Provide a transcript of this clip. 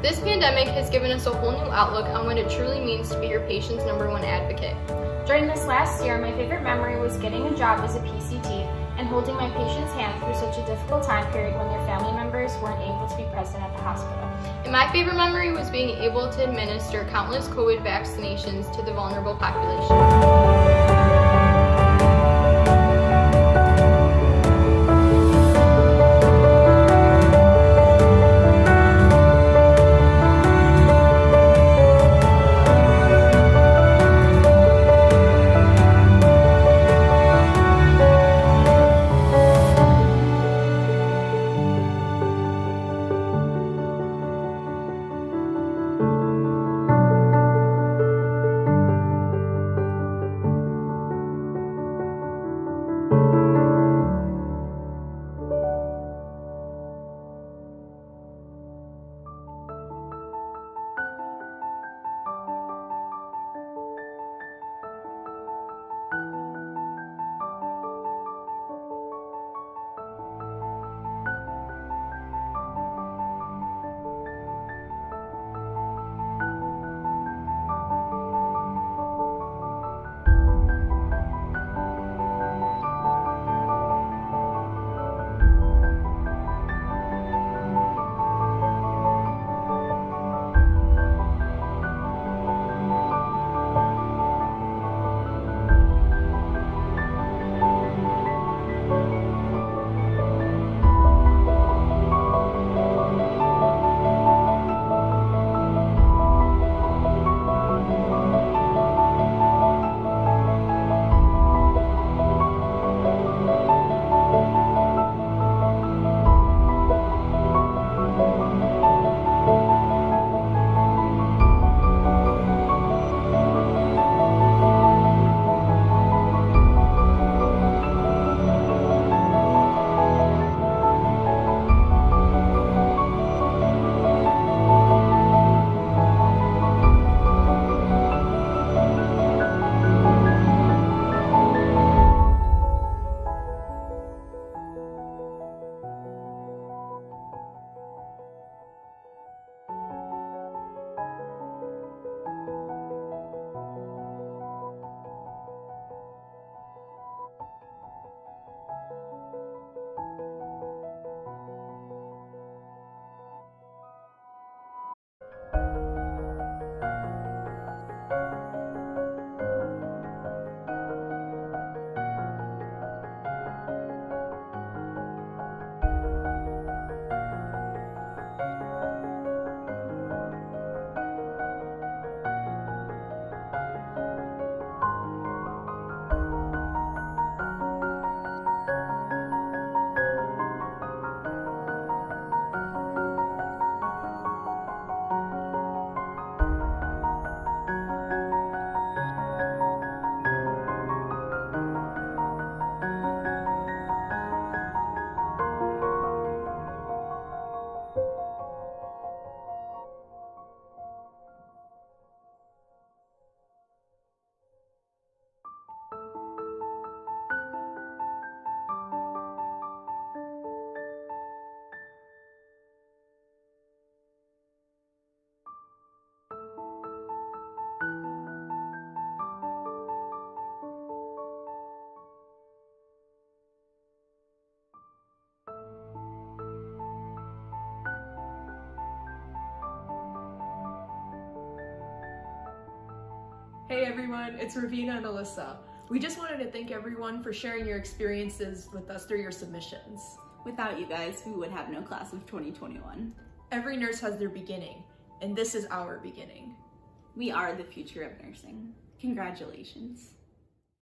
This pandemic has given us a whole new outlook on what it truly means to be your patient's #1 advocate. During this last year, my favorite memory was getting a job as a PCT and holding my patient's hand through such a difficult time period when their family members weren't able to be present at the hospital. And my favorite memory was being able to administer countless COVID vaccinations to the vulnerable population. Hey everyone, it's Ravina and Alyssa. We just wanted to thank everyone for sharing your experiences with us through your submissions. Without you guys, we would have no class of 2021. Every nurse has their beginning, and this is our beginning. We are the future of nursing. Congratulations.